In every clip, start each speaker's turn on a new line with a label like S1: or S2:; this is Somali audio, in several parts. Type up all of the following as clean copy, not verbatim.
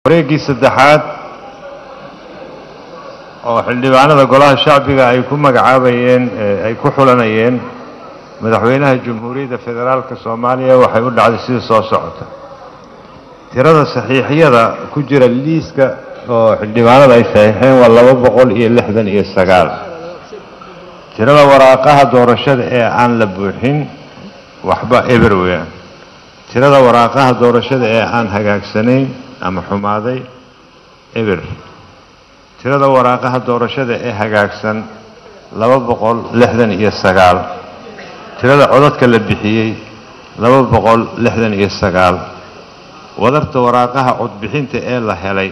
S1: wareegii saddexaad oo xildhibaanada golaha shacbiga ay ku magacaabayeen ay ku xulanayeen madaxweynaha Jamhuuriyadda Federaalka Soomaaliya waxay u dhacday sida soo socota. tirada saxiixyada ku jira liiska oo xildhibaanada ay saxiixeen waa 269. tirada waraaqaha doorashada ee aan la buuxin waxba eber weeyaan. tirada waraaqaha doorashada ee aan hagaagsanayn ama xumaaday eber. tirada waraaqaha doorashada ee hagaagsan 269. tirada codadka la bixiyay 269. wadarta waraaqaha codbixinta ee la helay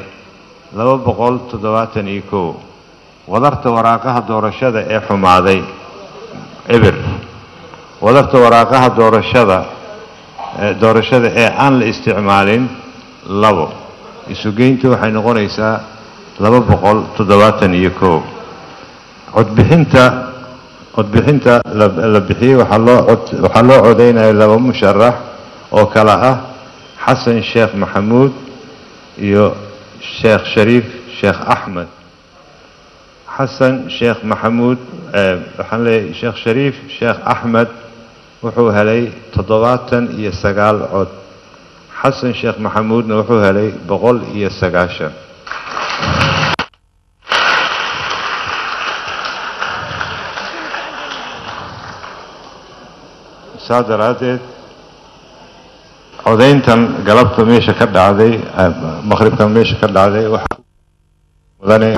S1: 271. wadarta waraaqaha doorashada ee xumaaday eber. wadarta waraaqaha doorashada ee aan la isticmaalin 2. isugeyntu waxay noqonaysaa 271. codbixinta la bixiyay waxaa loo codeynaya 2 musharax oo kala ah xasan sheekh maxamuud iyo sheekh shariif sheekh axmed. xasan sheekh maxamuud waxaan leeyahay sheekh shariif sheekh axmed wuxuu helay 79 cod. xasan sheekh maxamuudna wuxuu helay 190. saa daraadeed codayntan galabta meesha ka dhacday maqribkan meesha ka dhacday waxaa mudane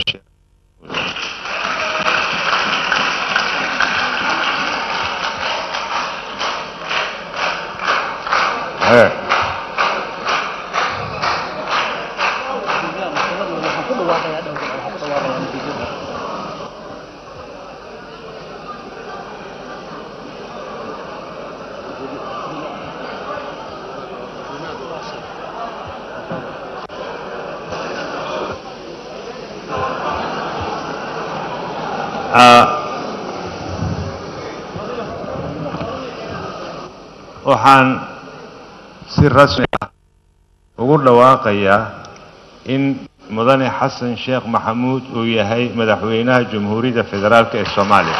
S1: waxaan si rasmi ah ugu dhawaaqayaa in mudane xasan sheekh maxamuud uu yahay madaxweynaha Jamhuuriyadda Federaalka ee Soomaaliya.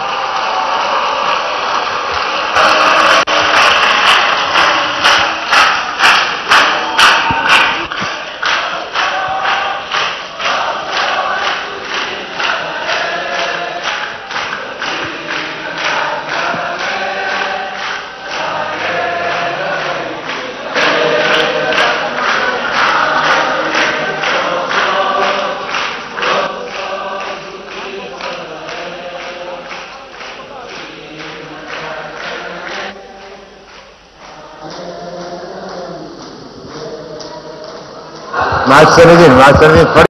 S1: مع السندين